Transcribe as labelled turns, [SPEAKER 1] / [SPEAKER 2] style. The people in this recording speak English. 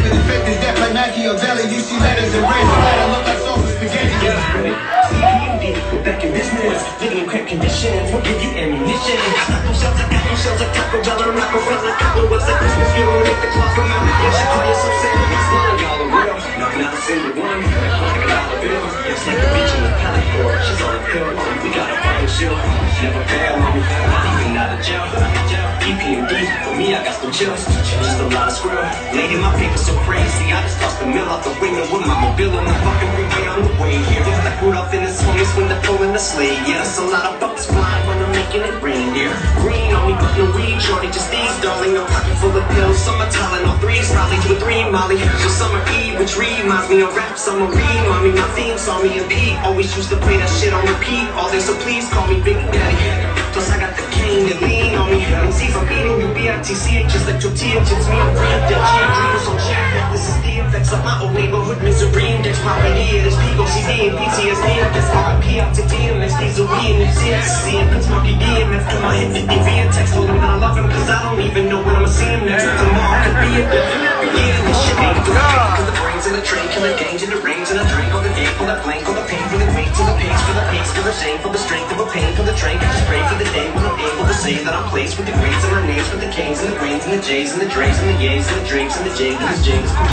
[SPEAKER 1] But the fact is that like Machiavelli, you see letters in red splatter, look like sauce with spaghetti.
[SPEAKER 2] EPMD, we're back in business, living in cramped conditions, we'll give you ammunition. Taco shells like Taco Bell, I'm not gonna like Taco What's like Christmas, you don't make the clock from out. You should call yourself Santa, it's not a dollar real. Knocking out a single one, like a dollar bill. It's like a beach in the pallet floor, she's on the pill. We got a fire shield, never fail, homie, not even out of jail. EPMD, for me I got some chills, just a lot of squirrel. Lady, my paper so crazy, I just tossed the mill out the window with my mobile on the fucking freeway on the way here. Just like Rudolph in his homies when they're pulling the sleigh. Yeah, that's a lot of bucks flying when I'm making it rain here. Green on me, but no weed, shorty, just these, darling. A pocket full of pills, summer Tylenol, 3 Sprolly to a 3 Molly. So summer Eve, which reminds me of rap, summer read, mommy, my theme saw me and Pete. Always used to play that shit on repeat all day, so please call me Big Daddy. Plus I got the cane that lean on me. And see if I'm eating you BITCH just like tortilla chips. Me, I'm free of that G dreams on check. This is the effects of my old neighborhood misery. Index popping here, this Pico CD and PTSD. I guess RIP out to DMX, these are we and it's CSC and Prince Marky DMF. To my hit 50 via text, told him that I love him, cause I don't even know when I'ma see him next. Tomorrow could be a different year. This shit ain't good. Cause the brains and the train, kill the gangs and the rings and the drink. All the game, for the blank, for the pain, for the weight, to the pace, for the pace, for the shame, for the strength of a pain, for the train. I just pray for the day when I'm able to say that I'm placed with the greats and my names, with the kings and the queens and the J's and the Drakes and the yays and the drinks and the J's and the jigs.